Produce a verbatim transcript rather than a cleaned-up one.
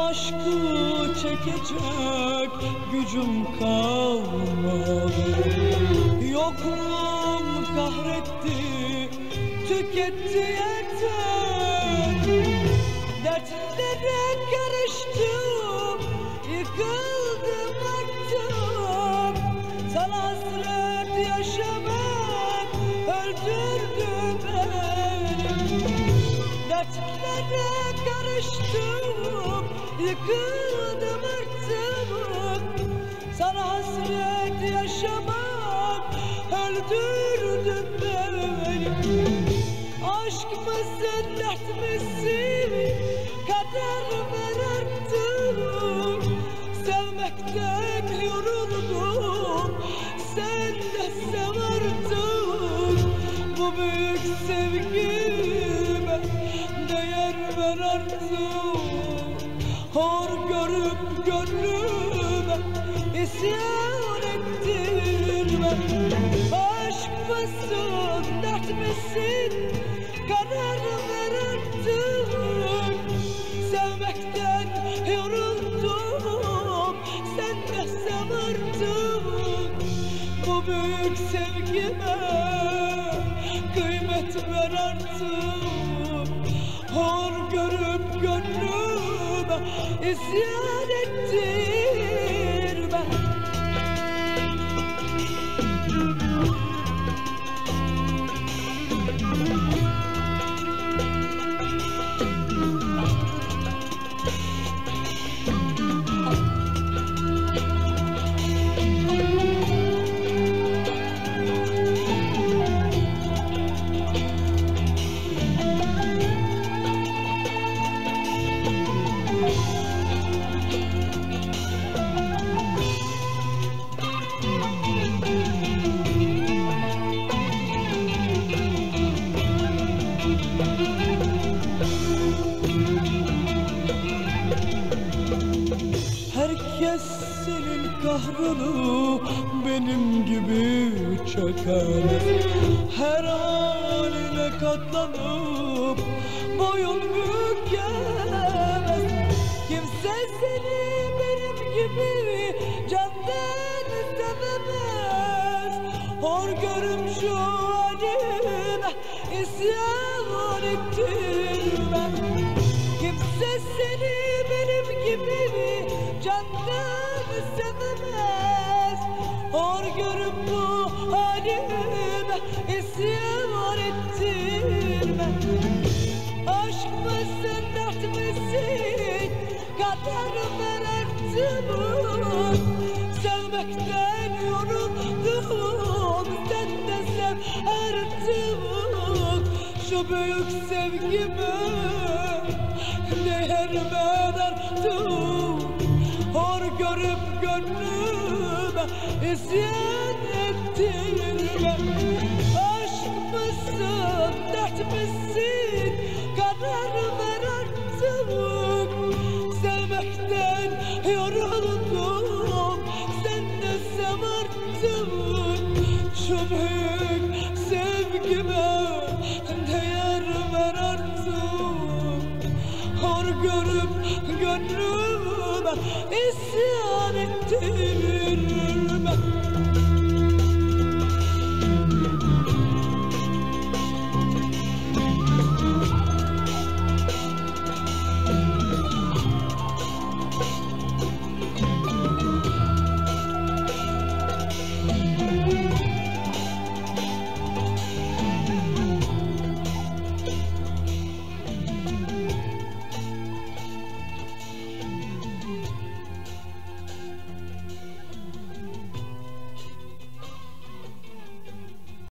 Aşkı çekecek gücüm kalmadı. Yokluğum kahretti, tüketti yeter. Dertlere karıştım, yıkıldım artık. Sana hasret yaşamak öldürdü beni. Dertlere karıştım, yıkıldım artık. Sana hasret yaşamak öldürdü beni. Aşk mısın, dert misin, kader ver artık. Sevmekten yoruldum, sen de sev artık. Bu büyük sevgime değer ver artık. Hor görüp gönlüme isyan ettirme. Aşk mısın, dert misin, karar ver artık. Sevmekten yoruldum, sen de sev artık. Bu büyük sevgime kıymet ver artık. Hor görüp gönlüme isyan ettirme. Herkes senin kahrını benim gibi çeker. Her haline katlanıp boyun bükemez. Kimse seni benim gibi candan sevemez. Hor görüp şu halime isyan ettirme. Kimse seni benim gibi candan sevemez. Hor görüp bu halime isyan ettirme. Aşk mısın, dert misin, kader ver artık. Sevmekten yoruldum, sen de sev artık. Şu büyük sevgime değer ver artık. Hor görüp gönlüme isyan ettirme. Aşk mısın, dert misin, karar ver artık. Sevmekten yoruldum, sen de sev artık. Şu büyük sevgime değer ver artık. Hor görüp gönlüme isyan ettirme.